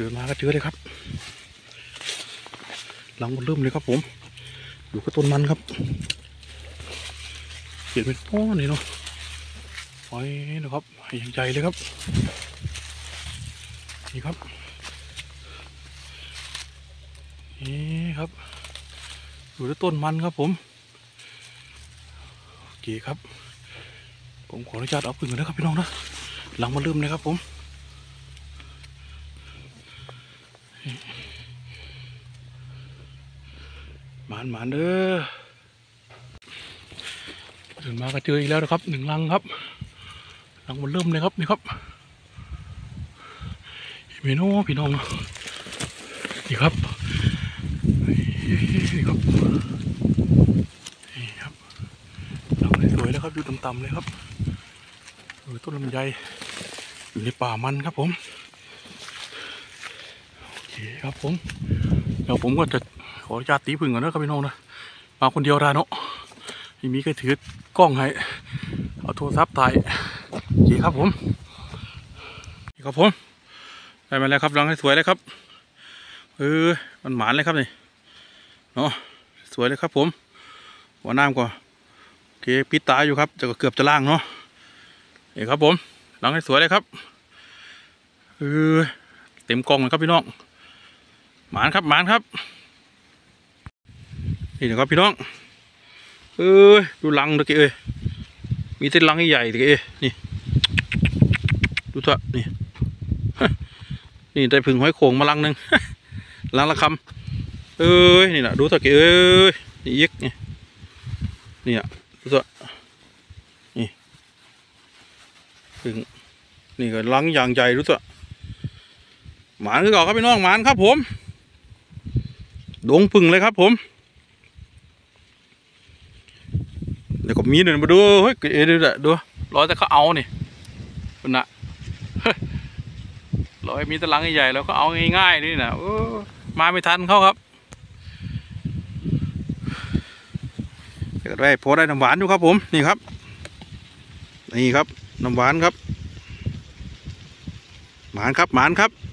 ดินมาก็เจอเลยครับหลังมันเริ่มเลยครับผมอยู่กับต้นมันครับเห็นเป็นป้อนี่เนาะไว้นะครับใหญ่เลยครับนี่ครับนี่ครับอยู่ที่ต้นมันครับผมโอเคครับผมขออนุญาตเอาปืนก่อนนะครับพี่น้องนะหลังมันเริ่มเลยครับผมหมานเด้อตื่นมาก็เจออีกแล้วนะครับหนึ่งลังครับหลังมันเริ่มเลยครับนี่ครับเมนูพี่น้องนี่ครับนี่ครับนี่ครับหลังสวยแล้วครับอยู่ต่ำๆเลยครับอยู่ต้นลำไยอยู่ในป่ามันครับผมโอเคครับผมเดี๋ยวผมก็จะขออนุญาตตีพึ่งก่อนนะครับพี่น้องนะมาคนเดียวได้เนาะที่มีก็ถือกล้องให้เอาโทรศัพท์ถ่ายโอเคครับผมนี่ครับผมได้มาแล้วครับรังให้สวยเลยครับมันหมานเลยครับนี่เนาะสวยเลยครับผมหัวน้ำก่อนโอเคปิดตาอยู่ครับจะเกือบจะล่างเนาะนี่ครับผมรังให้สวยเลยครับเต็มกล่องเลยครับพี่น้องหมานครับนี่นะครับพี่น้องดูรังตะกี้มีเส้นรังใหญ่ตะกี้นี่ดูเถอะนี่นี่ได้ผึ่งหอยโข่งมาลังหนึ่งลังละคำนี่นะดูตะกี้นี่ยิกนี่อ่ะดูเถอะนี่ผึ่งนี่ก็ลังอย่างใหญ่ดูเถอะหมานคือเก่าครับพี่น้องหมานครับผมดงผึ่งเลยครับผมเดี๋ยวก็มีหนึ่งมาดูเฮ้ยดูรอยแต่เขาเอานี่คุณน่ะรอยมีตะลังใหญ่แล้วก็เอาง่ายๆนี่นะมาไม่ทันเขาครับเกิดไว้พอได้น้ำหวานอยู่ครับผมนี่ครับน้ำหวานครับหมานครับ